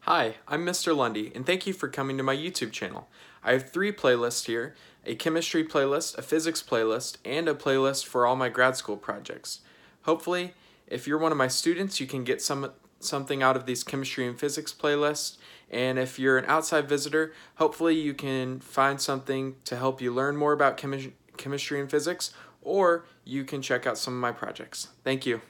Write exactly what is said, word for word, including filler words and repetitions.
Hi, I'm Mister Lundy, and thank you for coming to my YouTube channel. I have three playlists here, a chemistry playlist, a physics playlist, and a playlist for all my grad school projects. Hopefully, if you're one of my students, you can get some something out of these chemistry and physics playlists, and if you're an outside visitor, hopefully you can find something to help you learn more about chemi chemistry and physics, or you can check out some of my projects. Thank you.